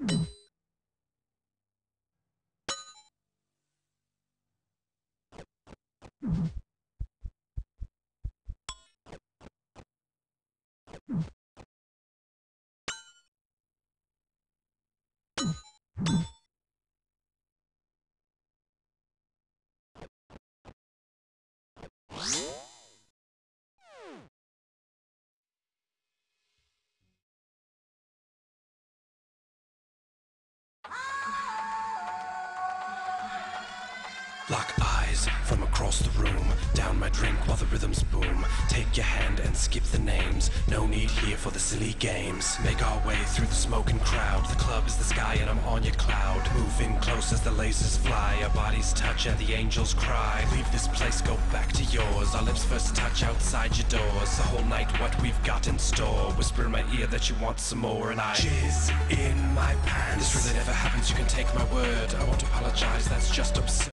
Lock eyes from across the room. Down my drink while the rhythms boom. Take your hand and skip the names. No need here for the silly games. Make our way through the smoking crowd. The club is the sky and I'm on your cloud. Move in close as the lasers fly. Our bodies touch and the angels cry. Leave this place, go back to yours. Our lips first touch outside your doors. The whole night what we've got in store. Whisper in my ear that you want some more, and I jizz in my pants. This really never happens, you can take my word. I won't apologize, that's just absurd.